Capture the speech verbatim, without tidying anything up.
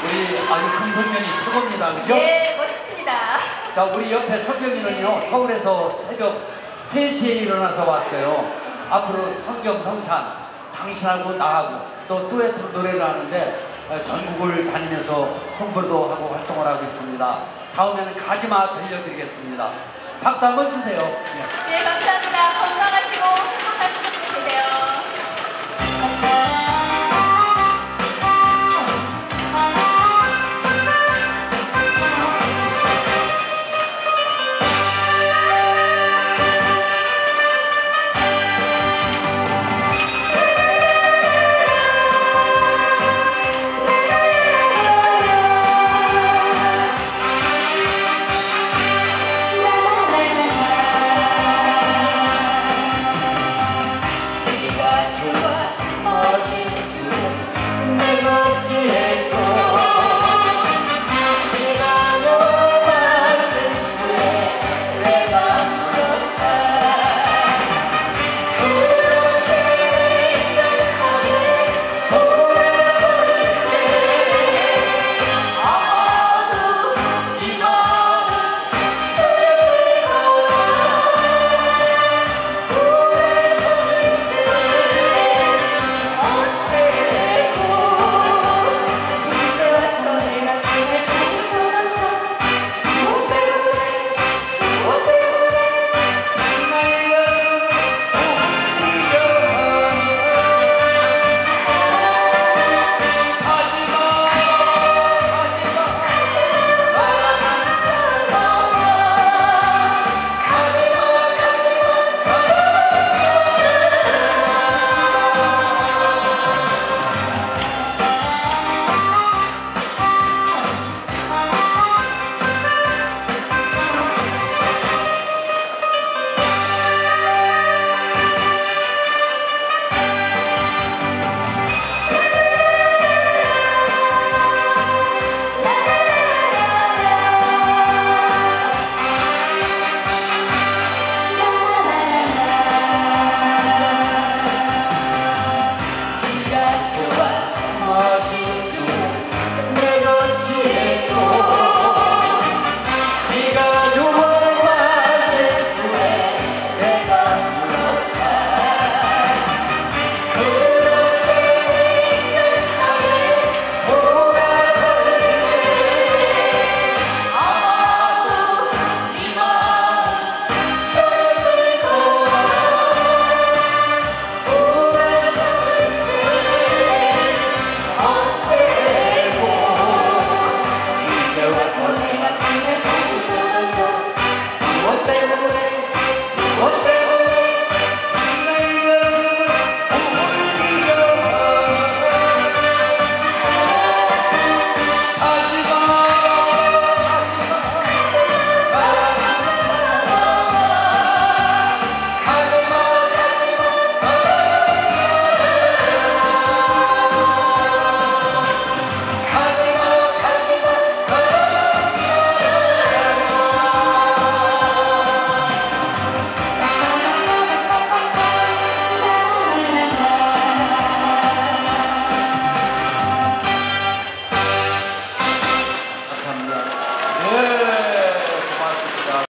우리 아주 금성면이 최고입니다. 그죠? 예, 멋지십니다. 자, 우리 옆에 성경이는요, 네. 서울에서 새벽 세 시에 일어나서 왔어요. 앞으로 성경 성찬, 당신하고 나하고 또 듀엣으로 노래를 하는데 전국을 다니면서 홍보도 하고 활동을 하고 있습니다. 다음에는 가지마 들려드리겠습니다. 박수 한번 주세요. 네. 네, 감사합니다. 건강하시고 행복하시고